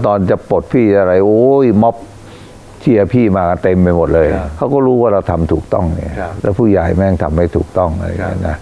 ตอนจะปลดพี่อะไรโอ้ยม็อบเชียร์พี่มาเต็มไปหมดเลยเขาก็รู้ว่าเราทำถูกต้องเนี่ยแล้วผู้ใหญ่แม่งทำไม่ถูกต้องอะไรอย่างเงี้ยนะ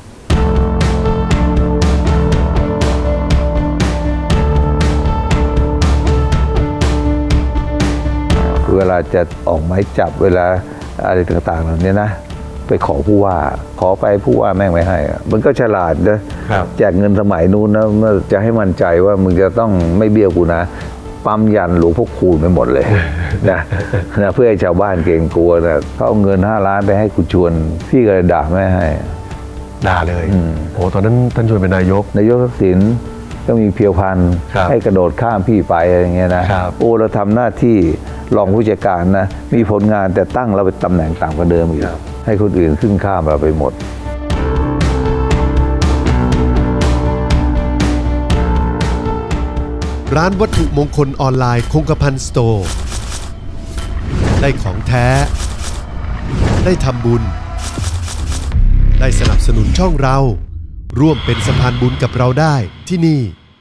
เวลาจะออกหมายจับเวลาอะไรต่างๆเหล่านี้นะไปขอผู้ว่าขอไปผู้ว่าแม่งไม่ให้มันก็ฉลาดนะแจกเงินสมัยนู้นนะเมื่อจะให้มั่นใจว่ามึงจะต้องไม่เบี้ยวกูนะปั๊มยันหลวงพ่อคูณไปหมดเลยนะเพื่อให้ชาวบ้านเกรงกลัวนะเขาเอาเงิน5 ล้านไปให้กูชวนพี่ก็เลยด่าไม่ให้ด่าเลยโอ้ตอนนั้นท่านชวนเป็นนายกทักษิณก็มีเพียวพันธ์ให้กระโดดข้ามพี่ไปอะไรเงี้ยนะโอ้เราทำหน้าที่รองผู้จัดการนะมีผลงานแต่ตั้งเราไปตำแหน่งต่ำกว่าเดิมอีกให้คนอื่นขึ้นข้ามเราไปหมดร้านวัตถุมงคลออนไลน์คงกระพันสโตร์ได้ของแท้ได้ทำบุญได้สนับสนุนช่องเราร่วมเป็นสะพานบุญกับเราได้ที่นี่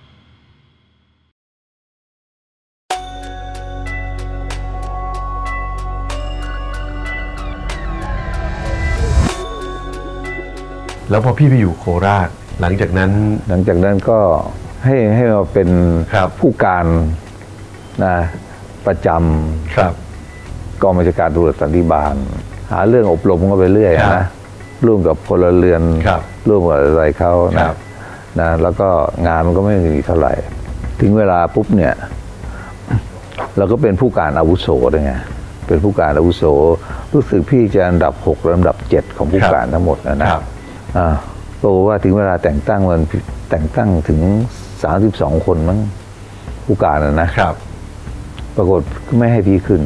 แล้วพอพี่ไปอยู่โคราชหลังจากนั้นก็ให้มาเป็นผู้การนะประจำกองบัญชาการตำรวจสันติบาลหาเรื่องอบรมก็ไปเรื่อยนะร่วมกับพลเรือนร่วมกับอะไรเขานะแล้วก็งานมันก็ไม่มีเท่าไหร่ถึงเวลาปุ๊บเนี่ยเราก็เป็นผู้การอาวุโสด้วยไงเป็นผู้การอาวุโสรู้สึกพี่จะอันดับ6 ลำดับ 7ของผู้การทั้งหมดนะบอกว่าถึงเวลาแต่งตั้งมันแต่งตั้งถึง32 คนมั้งผู้การนะครับปรากฏไม่ให้พี่ขึ้น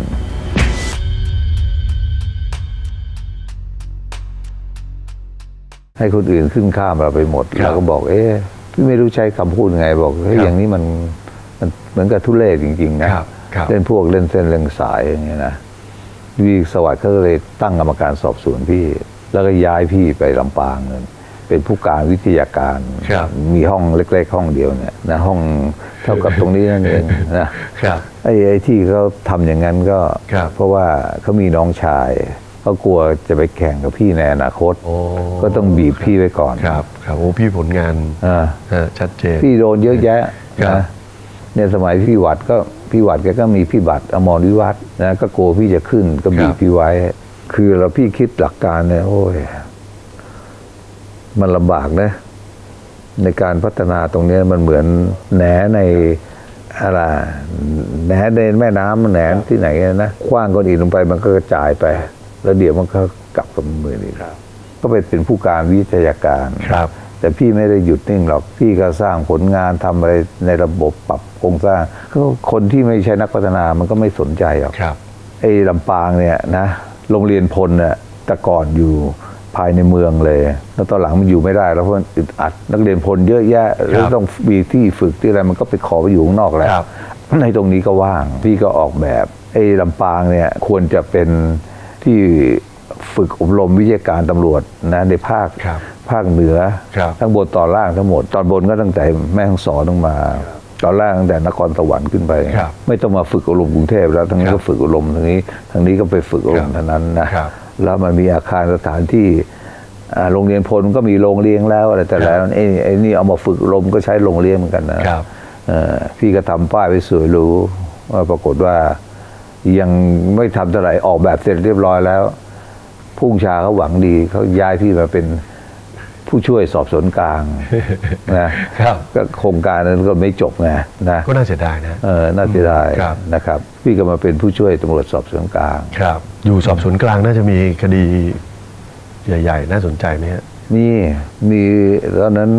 ให้คนอื่นขึ้นข้ามเราไปหมดเราก็บอกพี่ไม่รู้ใช้คำพูดยังไงบอกอย่างนี้มันเหมือนกับทุเรศจริงๆนะเล่นพวกเล่นเส้นเล่นสายอย่างเงี้ยนะวีสวัสดิ์เขาเลยตั้งกรรมการสอบสวนพี่แล้วก็ย้ายพี่ไปลำปางเลยเป็นผู้การวิทยาการมีห้องเล็กๆห้องเดียวเนี่ยนะห้องเท่ากับตรงนี้นั่นเองนะไอ้ที่เขาทำอย่างนั้นก็เพราะว่าเขามีน้องชายเขากลัวจะไปแข่งกับพี่ในอนาคตก็ต้องบีบพี่ไว้ก่อนครับโอ้พี่ผลงานชัดเจนพี่โดนเยอะแยะนะเนี่ยสมัยพี่หวัดแกก็มีพี่บัตรอมรวิวัฒน์นะก็กลัวพี่จะขึ้นก็บีบพี่ไว้คือเราพี่คิดหลักการเนี่ยโอ้ยมันลำบากนะในการพัฒนาตรงนี้มันเหมือนแหนในอะไรแหนในแม่น้ำแหนที่ไหนนะคว้างก้อนอิฐลงไปมันก็กระจายไปแล้วเดี๋ยวมันก็กลับกับมือนี่ก็ไปเป็นผู้การวิทยาการแต่พี่ไม่ได้หยุดนิ่งหรอกพี่ก็สร้างผลงานทำอะไรในระบบปรับโครงสร้างก็คนที่ไม่ใช่นักพัฒนามันก็ไม่สนใจหรอกไอ้ลำปางเนี่ยนะโรงเรียนพลเนี่ยแต่ก่อนอยู่ภายในเมืองเลยแล้วตอนหลังมันอยู่ไม่ได้แล้วเพราะมันอึดอัดนักเรียนพลเยอะแยะแล้วต้องมีที่ฝึกที่อะไรมันก็ไปขอไปอยู่ข้างนอกแหละในตรงนี้ก็ว่างพี่ก็ออกแบบไอ้ลำปางเนี่ยควรจะเป็นที่ฝึกอบรมวิทยาการตำรวจนะในภาคเหนือทั้งบนตอนล่างทั้งหมดตอนบนก็ตั้งแต่แม่ฮ่องสอนลงมาตอนล่างตั้งแต่นครสวรรค์ขึ้นไปไม่ต้องมาฝึกอบรมกรุงเทพแล้วทั้งนี้ก็ฝึกอบรมทางนี้ก็ไปฝึกอบรมเท่านั้นนะแล้วมันมีอาคารสถานที่โรงเรียนพลก็มีโรงเลี้ยงแล้วอะไรแต่แล้วไอ้นี่เอามาฝึกอบรมก็ใช้โรงเลี้ยงเหมือนกันนะพี่ก็ทำป้ายไปสวยรู้ว่าปรากฏว่ายังไม่ทำเท่าไหร่ออกแบบเสร็จเรียบร้อยแล้วพุ่งชาเขาหวังดีเขาย้ายพี่มาเป็นผู้ช่วยสอบสวนกลางนะก็โครงการนั้นก็ไม่จบไงนะก็น่าเสียดายนะน่าเสียดายนะครับพี่ก็มาเป็นผู้ช่วยตำรวจสอบสวนกลางครับอยู่สอบสวนกลางน่าจะมีคดีใหญ่ๆน่าสนใจไหมฮะมีตอนนั้น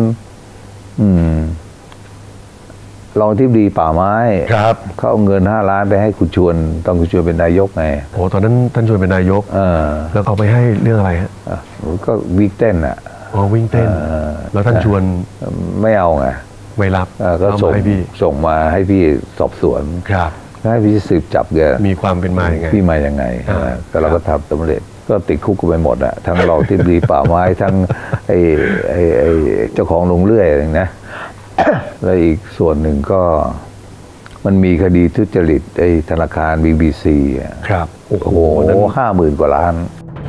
รองอธิบดีป่าไม้เขาเอาเงิน5 ล้านไปให้คุณชวนตอนคุณชวนเป็นนายกไงโอ้ตอนนั้นท่านชวนเป็นนายกแล้วเขาไปให้เรื่องอะไรฮะก็วิ่งเต้นวิ่งเต้นแล้วท่านชวนไม่เอาไงไม่รับก็ส่งมาให้พี่สอบสวนให้พี่สืบจับแกมีความเป็นมาอย่างไงพี่มาอย่างไงแต่เราก็ทำสำเร็จก็ติดคุกกันไปหมดอะทั้งรองที่ดีป่าไม้ทั้งไอ้เจ้าของโรงเรื่อยอะไรนะแล้วอีกส่วนหนึ่งก็มันมีคดีทุจริตไอ้ธนาคาร BBC ครับโอ้โห 50,000 กว่าล้าน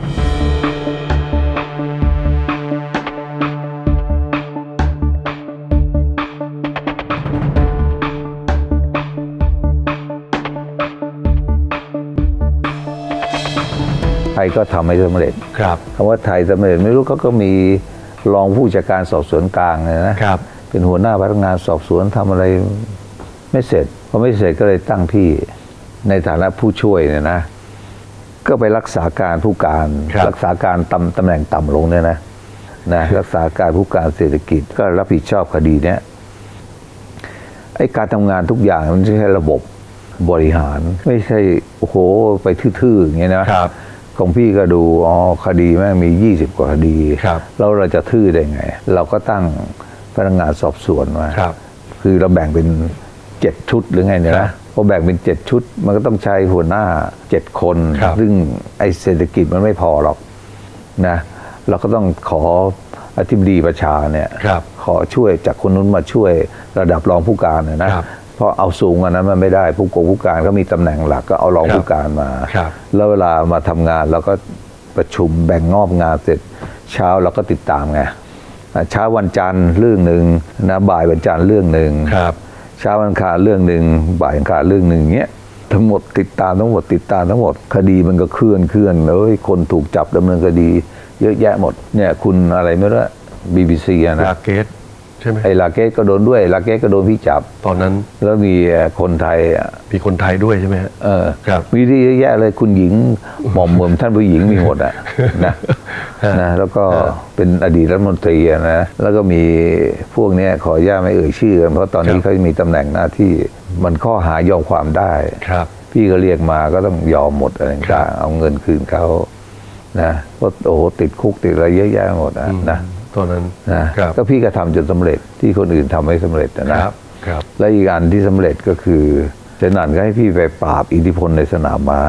ไทยก็ทำให้สำเร็จคำว่าไทยสำเร็จไม่รู้เขาก็มีรองผู้จัดการสอบสวนกลางนะครับเป็นหัวหน้าพนักงานสอบสวนทำอะไรไม่เสร็จพอไม่เสร็จก็เลยตั้งพี่ในฐานะผู้ช่วยเนี่ยนะก็ไปรักษาการผู้การรักษาการตำแหน่งต่ำลงเนี่ยนะรักษาการผู้การเศรษฐกิจก็รับผิดชอบคดีเนี้ยไอ้การทำงานทุกอย่างมันไม่ใช่ระบบบริหารไม่ใช่โอ้โหไปทื่อๆอย่างเงี้ยนะของพี่ก็ดูคดีแม่งมี20 กว่าคดีแล้วเราจะทื่อได้ไงเราก็ตั้งพนักงานสอบสวนมาคือเราแบ่งเป็น7 ชุดหรือไงเนี่ยนะพอแบ่งเป็น7 ชุดมันก็ต้องใช้หัวหน้า7 คนซึ่งไอ้เศรษฐกิจมันไม่พอหรอกนะเราก็ต้องขออธิบดีประชาเนี่ยขอช่วยจากคนนู้นมาช่วยระดับรองผู้การนะเพราะเอาสูงอันนั้นมันไม่ได้ผู้การก็มีตำแหน่งหลักก็เอารองผู้การมาแล้วเวลามาทำงานเราก็ประชุมแบ่งงอบงานเสร็จเช้าเราก็ติดตามไงเช้าวันจันทร์เรื่องหนึ่งนะบ่ายวันจันทร์เรื่องหนึ่งเช้าวันอังคารเรื่องหนึ่งบ่ายอังคารเรื่องหนึ่งเงี้ยทั้งหมดติดตามทั้งหมดคดีมันก็เคลื่อนคนถูกจับดำเนินคดีเยอะแยะหมดเนี่ยคุณอะไรไม่รู้ BBC นะลาเกตใช่ไหมไอ้ลาเกตก็โดนด้วยลาเกตก็โดนพี่จับตอนนั้นแล้วมีคนไทยมีคนไทยด้วยใช่ไหมครับมีที่เยอะแยะเลยคุณหญิงหม่อมเหมิมท่านผู้หญิงมีหมดนะแล้วก็เป็นอดีตรัฐมนตรีนะแล้วก็มีพวกนี้ขออนุญาตไม่เอ่ยชื่อกันเพราะตอนนี้เขามีตำแหน่งหน้าที่มันข้อหายอมความได้พี่ก็เรียกมาก็ต้องยอมหมดอะไรต่างเอาเงินคืนเขานะก็โอ้โหติดคุกติดอะไรเยอะแยะหมดนะตอนนั้นนะก็พี่ก็ทำจนสำเร็จที่คนอื่นทำไม่สำเร็จนะครับและอีกอันที่สำเร็จก็คือเจนันก็ให้พี่ไปปราบอิทธิพลในสนามม้า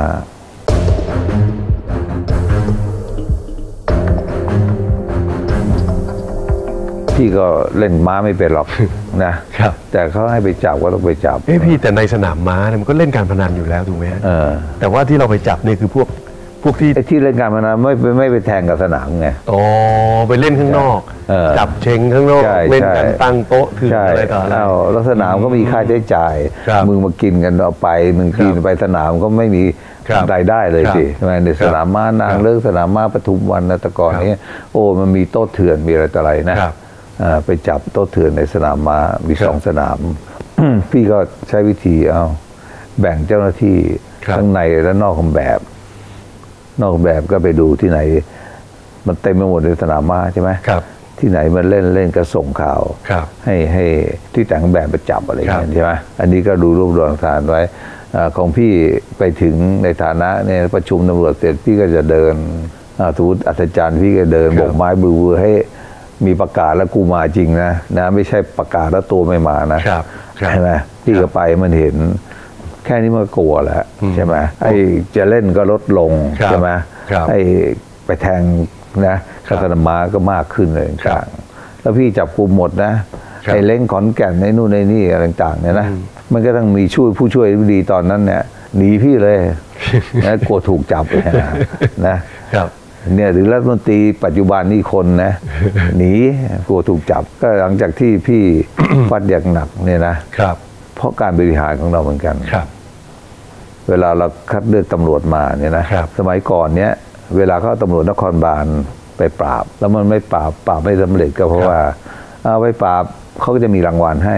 พี่ก็เล่นม้าไม่เป็นหรอกนะครับแต่เขาให้ไปจับก็ต้องไปจับพี่แต่ในสนามม้าเนี่ยมันก็เล่นการพนันอยู่แล้วถูกไหมแต่ว่าที่เราไปจับเนี่ยคือพวกที่เล่นการพนันไม่ไปแทงกับสนามไงไปเล่นข้างนอกจับเชงข้างนอกเล่นกันตั้งโต๊ะคืออะไรต่ออะไรแล้วสนามก็มีค่าใช้จ่ายมึงมากินกันเอาไปมึงกินไปสนามก็ไม่มีรายได้เลยสิใช่ไหมในสนามม้านางเลิกสนามม้าปทุมวันแต่ก่อนนี้มันมีโต๊ะเถื่อนมีอะไรต่ออะไรนะไปจับโต๊ะเถื่อนในสนามม้ามี2 สนามพี่ก็ใช้วิธีแบ่งเจ้าหน้าที่ทั้งในและนอกแบบก็ไปดูที่ไหนมันเต็มไปหมดในสนามม้าใช่ไหมที่ไหนมันเล่นก็ส่งข่าวให้ที่แต่งแบบไปจับอะไรอย่างเงี้ยใช่ไหมอันนี้ก็ดูรวบรวมหลักฐานไว้ของพี่ไปถึงในฐานะเนี่ยประชุมตำรวจเสร็จพี่ก็จะเดินทูตอัศจรรย์พี่ก็เดินโบกไม้บือให้มีประกาศแล้วกูมาจริงนะไม่ใช่ประกาศแล้วตัวไม่มานะใช่ไหมพี่ก็ไปมันเห็นแค่นี้มันก็กลัวแล้วใช่ไหมไอ้จะเล่นก็ลดลงใช่ไหมไอ้ไปแทงนะคาสนาม้าก็มากขึ้นเลยต่างแล้วพี่จับกุมหมดนะไอ้เล้งขอนแก่นในนู่นในนี่อะไรต่างเนี่ยนะมันก็ต้องมีผู้ช่วยดีตอนนั้นเนี่ยหนีพี่เลยนะกลัวถูกจับนะเนี่ยหรือรัฐมนตรีปัจจุบันนี่คนนะหนีกลัวถูกจับก็หลังจากที่พี่ฟัดอย่างหนักเนี่ยนะเพราะการบริหารของเราเหมือนกันเวลาเราคัดเลือกตำรวจมาเนี่ยนะสมัยก่อนเนี้ยเวลาเขาตำรวจนครบาลไปปราบแล้วมันไม่ปราบไม่สำเร็จก็เพราะว่าเอาไปปราบเขาก็จะมีรางวัลให้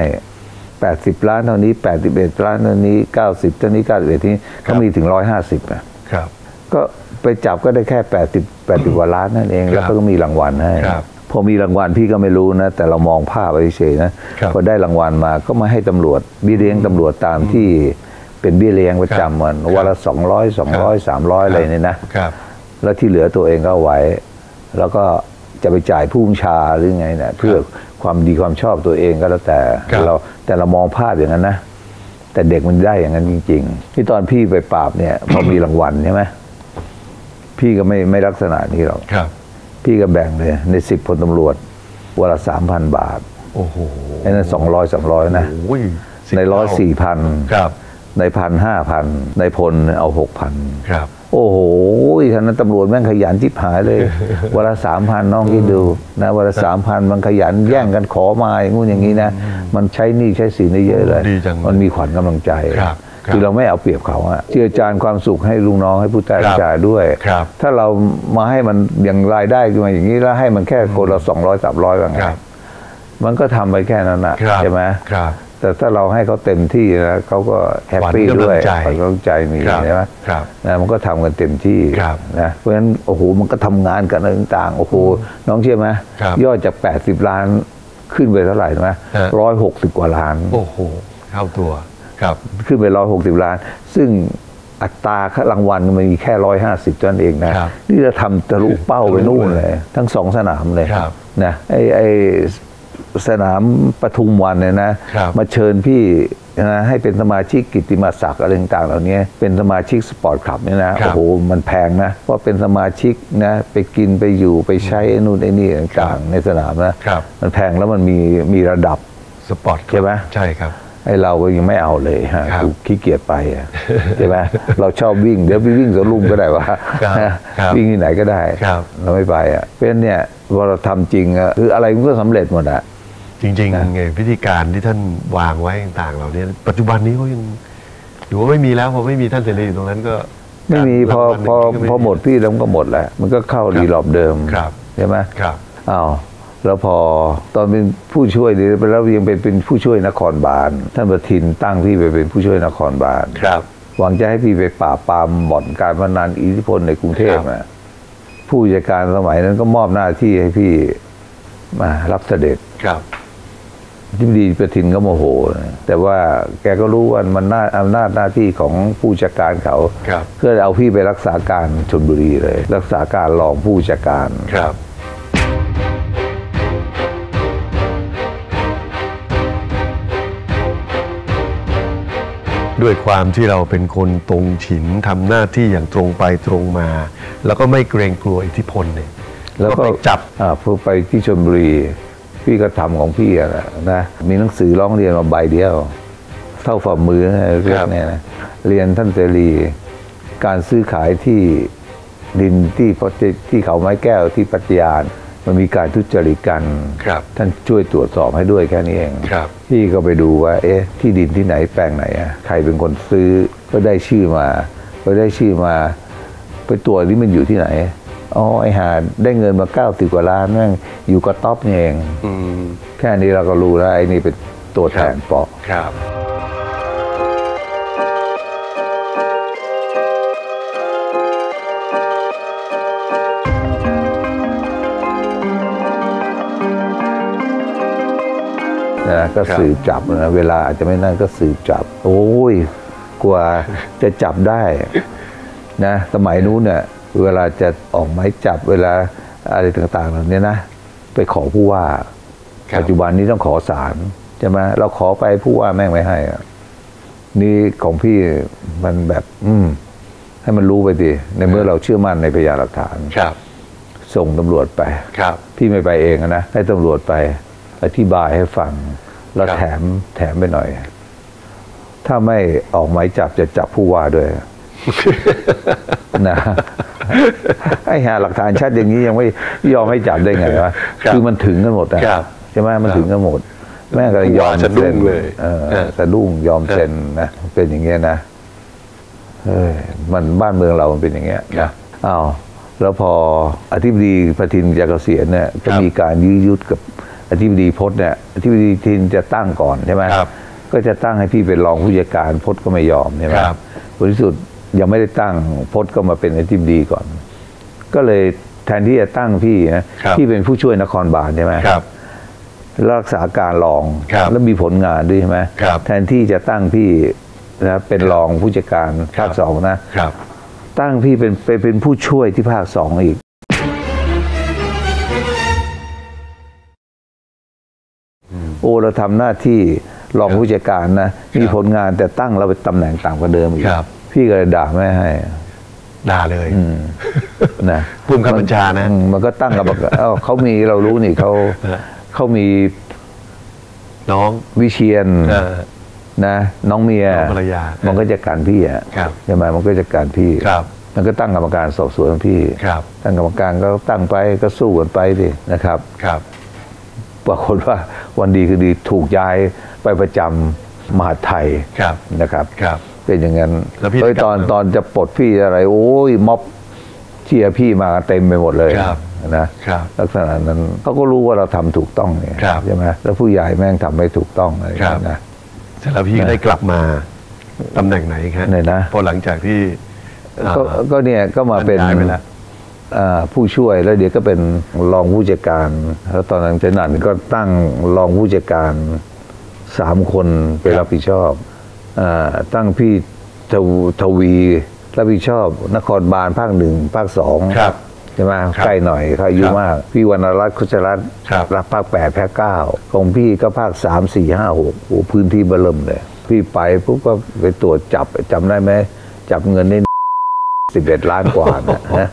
80 ล้านเท่านี้81 ล้านเท่านี้90เท่านี้91ที่เขามีถึง150นะครับก็ไปจับก็ได้แค่80 กว่าล้านนั่นเองแล้วก็มีรางวัลให้พอมีรางวัลพี่ก็ไม่รู้นะแต่เรามองภาพไปเฉยๆนะพอได้รางวัลมาก็มาให้ตำรวจเบี้ยเลี้ยงตำรวจตามที่เป็นเบี้ยเลี้ยงประจำวันละ200 300อะไรเนี่ยนะแล้วที่เหลือตัวเองก็เอาไว้แล้วก็จะไปจ่ายผู้บัญชาหรือไงเนี่ยเพื่อความดีความชอบตัวเองก็แล้วแต่เรามองภาพอย่างนั้นนะแต่เด็กมันได้อย่างนั้นจริงๆที่ตอนพี่ไปปราบเนี่ยพอมีรางวัลใช่ไหมพี่ก็ไม่ลักษณะนี้หรอกพี่ก็แบ่งเลยใน10 พลตำรวจวันละ 3,000 บาทโอ้โหไอ้นั่น200 300นะ 10 ใน100 4,000 ครับใน1,000 5,000ในพลเอา6,000 ครับโอ้โหท่านั้นตำรวจแม่งขยันจิบหายเลยวันละ 3,000น้องคิดดูนะวันละ 3,000มันขยันแย่งกันขอมาอย่างงู้นอย่างนี้นะมันใช้หนี้ใช้สินได้เยอะเลยมันมีขวัญกำลังใจคือเราไม่เอาเปรียบเขาอะเจือจานความสุขให้ลุงน้องให้ผู้ใต้บัญชาด้วยถ้าเรามาให้มันอย่างรายได้ขึ้นมาอย่างนี้แล้วให้มันแค่คนละ200 300ว่าไงมันก็ทำไปแค่นั้นนะใช่ไหมแต่ถ้าเราให้เขาเต็มที่นะเขาก็แฮปปี้ด้วยขวัญกำลังใจมีใช่ไหมนะมันก็ทำกันเต็มที่นะเพราะฉะนั้นโอ้โหมันก็ทำงานกันต่างๆโอ้โหน้องเชื่อไหมยอดจาก80 ล้านขึ้นไปเท่าไหร่ไหม160 กว่าล้านโอ้โหเข้าตัวครับขึ้นไป160 ล้านซึ่งอัตราค่ารางวัลมันมีแค่150เท่านั้นเองนะนี่จะทำทะลุเป้าไปนู่นเลยทั้ง2 สนามเลยนะไอสนามปทุมวันเนี่ยนะมาเชิญพี่นะให้เป็นสมาชิกกิตติมศักดิ์อะไรต่างๆเหล่านี้เป็นสมาชิกสปอร์ตคลับเนี่ยนะโอ้โหมันแพงนะเพราะเป็นสมาชิกนะไปกินไปอยู่ไปใช้นู่นไอ้นี่ต่างๆในสนามนะมันแพงแล้วมันมีระดับสปอร์ตใช่ไหมใช่ครับไอ้เราก็ยังไม่เอาเลยฮะขี้เกียจไปใช่ไหมเราชอบวิ่งเดี๋ยวไปวิ่งสวนลุมก็ได้วะวิ่งที่ไหนก็ได้เราไม่ไปเพราะฉะนั้นเนี่ยพอเราทำจริงคืออะไรมันก็สำเร็จหมดอะจริงๆไงพิธีการที่ท่านวางไว้ต่างๆเหล่านี้ปัจจุบันนี้ก็ยังอยู่ว่าไม่มีแล้วพอไม่มีท่านเสรีอยู่ตรงนั้นก็ไม่มีพอหมดพี่แล้วก็หมดแหละมันก็เข้ารีรอบเดิมใช่ไหมอ้าวแล้วพอตอนเป็นผู้ช่วยแล้วยังเป็นผู้ช่วยนครบาลท่านประทินตั้งพี่ไปเป็นผู้ช่วยนครบาลหวังจะให้พี่ไปปราบปรามบ่อนการพนันอิทธิพลในกรุงเทพนะผู้จัดการสมัยนั้นก็มอบหน้าที่ให้พี่มารับเสด็จทิบดีประทินก็โมโหแต่ว่าแกก็รู้ว่ามันอำนาจหน้าที่ของผู้จัดการเขาเพื่อเอาพี่ไปรักษาการชลบุรีเลยรักษาการรองผู้จัดการด้วยความที่เราเป็นคนตรงฉินทำหน้าที่อย่างตรงไปตรงมาแล้วก็ไม่เกรงกลัวอิทธิพลเนี่ยแล้วก็จับผู้ไปที่ชลบุรีพี่ก็ทำของพี่นะมีหนังสือร้องเรียนมาใบเดียวเท่าฝ่ามือเรื่องนี้นะเรียนท่านเสรีการซื้อขายที่ดินที่เขาไม้แก้วที่ปัตยานมันมีการทุจริตกันท่านช่วยตรวจสอบให้ด้วยแค่นี้เองพี่ก็ไปดูว่าที่ดินที่ไหนแปลงไหนใครเป็นคนซื้อก็ได้ชื่อมาไปตรวจที่มันอยู่ที่ไหนอ๋อไอ้หาได้เงินมา90 กว่าล้านนั่งอยู่กับท็อปนี่เองแค่นี้เราก็รู้แล้วไอ้นี่เป็นตัวแทนปอก็สืบจับนะเวลาอาจจะไม่นั่นก็สืบจับโอ้ยกว่าจะจับได้นะสมัยนู้นเนี่ยเวลาจะออกหมายจับเวลาอะไรต่างๆเหล่านี้นะไปขอผู้ว่าปัจจุบันนี้ต้องขอศาลใช่ไหมเราขอไปผู้ว่าแม่งไม่ให้นี่ของพี่มันแบบให้มันรู้ไปดิในเมื่อเราเชื่อมั่นในพยานหลักฐานส่งตำรวจไปพี่ไม่ไปเองนะให้ตำรวจไปอธิบายให้ฟังแล้วแถมไปหน่อยถ้าไม่ออกหมายจับจะจับผู้ว่าด้วยนะไอ้หาหลักฐานชัดอย่างนี้ยังไม่ยอมให้จับได้ไงวะคือมันถึงกันหมดนะใช่ไหมมันถึงกันหมดแม่ก็ยอมเซ็นเลยสะดุ้งยอมเซ็นนะเป็นอย่างเงี้ยนะมันบ้านเมืองเรามันเป็นอย่างเงี้ยนะอ้าวแล้วพออธิบดีประทินจะเกษียณเนี่ยก็มีการยื้อยุดกับอธิบดีพจน์เนี่ยอธิบดีทินจะตั้งก่อนใช่ไหมก็จะตั้งให้พี่เป็นรองผู้จัดการพจน์ก็ไม่ยอมใช่ไหมผลที่สุดยังไม่ได้ตั้งพจน์ก็มาเป็นอธิบดีก่อนก็เลยแทนที่จะตั้งพี่นะพี่เป็นผู้ช่วยนครบาลใช่ไหมรักษาการรองแล้วมีผลงานด้วยใช่ไหมแทนที่จะตั้งพี่นะเป็นรองผู้จัดการภาค2นะตั้งพี่เป็นผู้ช่วยที่ภาค2อีกโอ้เราทำหน้าที่รองผู้จัดการนะมีผลงานแต่ตั้งเราไปตำแหน่งต่างกว่าเดิมอีกพี่ก็เลยด่าไม่ให้ด่าเลยนะภูมิบัญชานะมันก็ตั้งกับเขามีเรารู้นี่เขามีน้องวิเชียรนะน้องเมียน้องภรรยามัมันก็จะการพี่อ่ะครับใช่ไหมมันก็จะการพี่ครับมันก็ตั้งกรรมการสอบสวนพี่ครับตั้งกรรมการก็ตั้งไปก็สู้กันไปดินะครับครับปรากฏว่าวันดีคือดีถูกย้ายไปประจำมหาดไทยครับนะครับครับเป็นอย่างนั้นแล้วพี่เฮ้ยได้กลับมาตอนจะปลดพี่อะไร โอ้ยม็อบเชียร์พี่มาเต็มไปหมดเลยครับนะครับ ลักษณะนั้นเขาก็รู้ว่าเราทำถูกต้องเนี่ยครับใช่ไหมแล้วผู้ใหญ่แม่งทำไม่ถูกต้องอะไรอย่างครับเงี้ยนะเสร็จแล้วพี่ก็ได้กลับมาตำแหน่งไหนครับไหนนะพอหลังจากที่ก็เนี่ยก็มาเป็นย้ายไปแล้วผู้ช่วยแล้วเดี๋ยวก็เป็นรองผู้จัดการแล้วตอนนั้นเจนันก็ตั้งรองผู้จัดการ3 คนไปรับผิดชอบตั้งพี่ทวีรับผิดชอบนครบาลภาค 1 ภาค 2 ครับใช่ไหมครับใกล้หน่อยเขาอายุครับมากพี่วรรณรัตน์คุชรัตน์ครับรับภาค 8 ภาค 9 ของพี่ก็ภาค 3 4 5 6โอ้พื้นที่เบิ่มเลยพี่ไปปุ๊บก็ไปตรวจจับจำได้ไหมจับเงินได้11 ล้านกว่านะ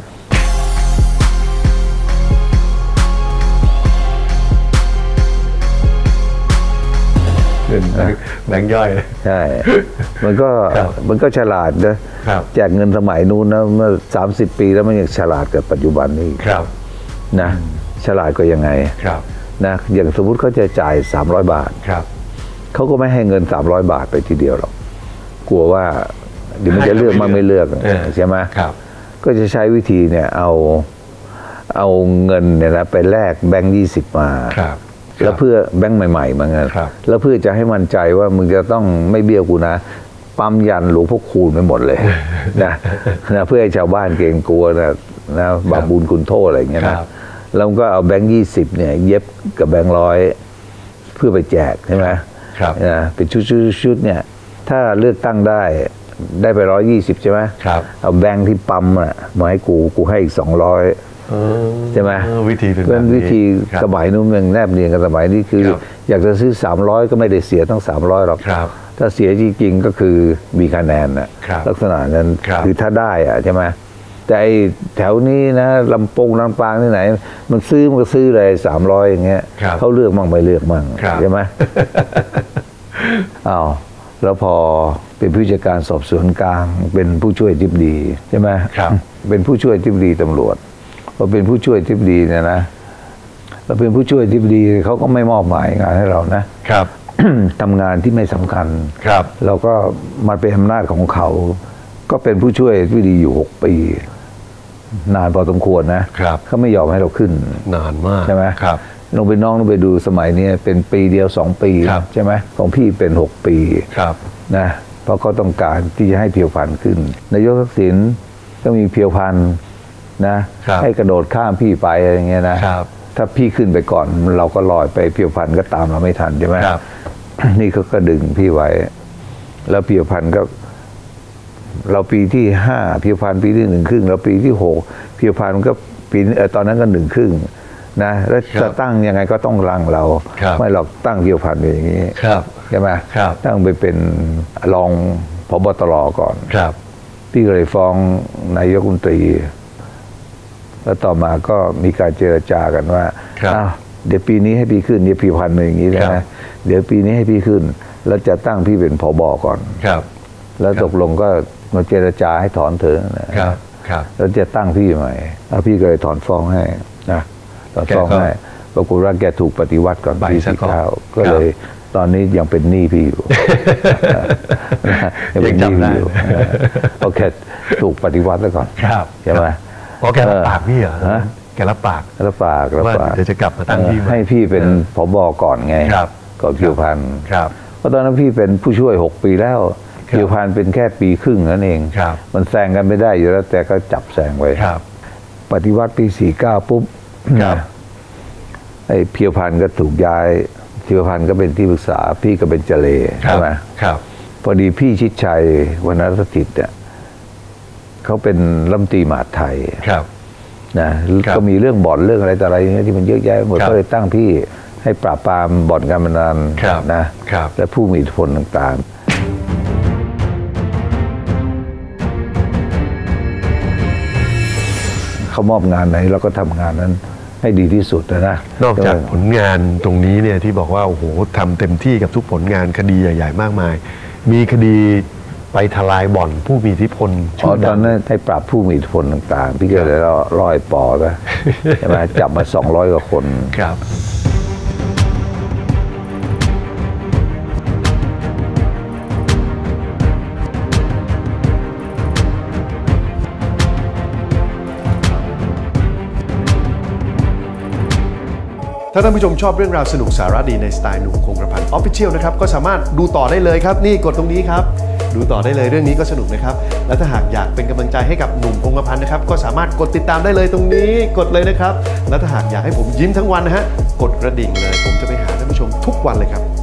เป็นแบงค์ย่อยใช่ครับมันก็ฉลาดนะครับ แจกเงินสมัยนู้นนะเมื่อ30 ปีแล้วมันยังฉลาดกับปัจจุบันนี้ครับนะฉลาดก็ยังไงครับนะอย่างสมมุติเขาจะจ่าย300 บาทครับเขาก็ไม่ให้เงิน300 บาทไปทีเดียวหรอกกลัวว่าเดี๋ยวมันจะเลือกมันไม่เลือกใช่ไหมครับก็จะใช้วิธีเนี่ยเอาเงินเนี่ยนะไปแลกแบงค์20 มาครับแล้วเพื่อแบงค์ใหม่ๆมาเงินครับแล้วเพื่อจะให้มั่นใจว่ามึงจะต้องไม่เบี้ยวกูนะปั๊มยันหลวงพ่อคูณไปหมดเลย นะเพื่อให้ชาวบ้านเกรงกลัวนะบาปบุญคุณโทษอะไรอย่างเงี้ยนะครับ แล้วก็เอาแบงค์20เนี่ยเย็บกับแบงค์100เพื่อไปแจกใช่ไหมครับนะเป็นชุดเนี่ยถ้าเลือกตั้งได้ไป120ใช่ไหมครับเอาแบงค์ที่ปั๊มมาให้กูให้อีก200ใช่ไหมวิธีเป็นแบบเป็นนี้วิธีครับสมัยนู้นมันแนบเนียนกันสมัยนี้คือครับอยากจะซื้อ300ก็ไม่ได้เสียต้อง300หรอกครับถ้าเสียจริงๆก็คือมีคะแนนนะครับ ลักษณะนั้นครับอถ้าได้ใช่ไหมแต่ไอ้แถวนี้นะลำปางที่ไหน มันก็ซื้อเลย300อย่างเงี้ยครับเขาเลือกมั่งไม่เลือกมั่งครับใช่ไหม อ้าวแล้วพอเป็นผู้จัดการสอบสวนกลางเป็นผู้ช่วยอธิบดีใช่ไหมครับเป็นผู้ช่วยอธิบดีตำรวจพอเป็นผู้ช่วยอธิบดีเนี่ยนะเราเป็นผู้ช่วยอธิบดีเขาก็ไม่มอบหมายงานให้เรานะครับทำงานที่ไม่สำคัญครับเราก็มันเป็นอำนาจของเขา ก็เป็นผู้ช่วยอธิบดีอยู่6 ปี นานพอสมควรนะครับเขาไม่ยอมให้เราขึ้นนานมากใช่ไหมครับลองไปดูสมัยนี้เป็นปีเดียว2 ปีครับใช่ไหมของพี่เป็น6 ปีครับนะเพราะเขาต้องการที่จะให้เพียวพันธุ์ขึ้นนายกทักษิณก็มีเพียวพันธุ์นะครับ ให้กระโดดข้ามพี่ไปอะไรอย่างเงี้ยนะครับ ถ้าพี่ขึ้นไปก่อนเราก็ลอยไปเพียวพันธุ์ก็ตามเราไม่ทันใช่ไหมครับนี่เขาก็ดึงพี่ไว้ แล้วเพียวพันธุ์ก็ เราปีที่5เพียวพันธุ์ปีที่1 ครึ่งแล้วปีที่6เพียวพันธุ์ก็ปีตอนนั้นก็1 ครึ่งนะแล้วครับจะตั้งยังไงก็ต้องรังเราครับไม่หรอกตั้งเพียวพันธุ์อย่างนี้ครับใช่ไหมครับตั้งไปเป็นรองผบตรก่อนครับพี่ก็เลยฟ้องนายกรัฐมนตรี แล้วต่อมาก็มีการเจรจากันว่าครับอ้าวเดี๋ยวปีนี้ให้พี่ขึ้นเนี่ยพี่พันธุ์อย่างนี้ครับนะเดี๋ยวปีนี้ให้พี่ขึ้น แล้วจะตั้งพี่เป็นผบก่อนครับแล้วตกลงก็มาเจรจาให้ถอนเถอะนะครับครับแล้วจะตั้งพี่ใหม่แล้วพี่ก็เลยถอนฟ้องให้นะถอนฟ้องแกก็ให้ปรากฏว่าแกถูกปฏิวัติก่อนไปปีซะที่ก่อน 9ก็เลยตอนนี้ยังเป็นหนี้พี่อยู่ ยังเป็นหนี้พี่อยู่เพราะแกถูกปฏิวัติแล้วก่อนครับใช่ไหมเพราะแกรับปากพี่เหรอฮะแกรับปากรับปากว่าเดี๋ยวจะกลับมาตั้งพี่ใหม่ให้พี่เป็นผบก่อนไงครับก่อนเพียวพันธุ์ครับเพราะตอนนั้นพี่เป็นผู้ช่วย6 ปีแล้วครับเพียวพันธุ์เป็นแค่ปีครึ่งนั่นเองครับมันแซงกันไม่ได้อยู่แล้วแต่ก็จับแซงไว้ครับปฏิวัติปี49ปุ๊บครับไอ้เพียวพันธุ์ก็ถูกย้ายเพียวพันธุ์ก็เป็นที่ปรึกษาพี่ก็เป็นเจเลครัใช่บไหมครับพอดีพี่ชิดชัยวรรณสถิตเนี่ยเขาเป็นรัฐมนตรีมหาดไทยครับนะครับ ก็มีเรื่องบ่อนเรื่องอะไรต่ออะไรอย่างเงี้ยที่มันเยอะแยะหมดครับก็เลยตั้งพี่ให้ปราบปรามบ่อนการพนันครับนะครับ และผู้มีอิทธิพลต่างๆเขามอบงานไหนเราก็ทำงานนั้นใให้ดีที่สุดนะนอกจากผลงานตรงนี้เนี่ยที่บอกว่าโอ้โหทำเต็มที่กับทุกผลงานคดีใหญ่ๆมากมาย มีคดีไปทลายบ่อนผู้มีอิทธิพลตอนนั้นให้ปราบผู้มีอิทธิพลต่างๆพี่ก็เลยร้อยปอไปใช่ไหมจับมา200 กว่าคนครับถ้าท่านผู้ชมชอบเรื่องราวสนุกสาระดีในสไตล์หนุ่มคงกระพันออฟฟิเชียลนะครับก็สามารถดูต่อได้เลยครับนี่กดตรงนี้ครับดูต่อได้เลยเรื่องนี้ก็สนุกนะครับและถ้าหากอยากเป็นกำลังใจให้กับหนุ่มคงกระพันนะครับก็สามารถกดติดตามได้เลยตรงนี้กดเลยนะครับและถ้าหากอยากให้ผมยิ้มทั้งวันนะฮะกดกระดิ่งเลยผมจะไปหาท่านผู้ชมทุกวันเลยครับ